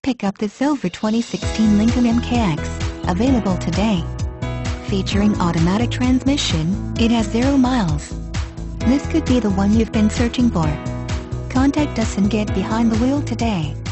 Pick up the silver 2016 Lincoln MKX, available today. Featuring automatic transmission, it has 0 miles. This could be the one you've been searching for. Contact us and get behind the wheel today.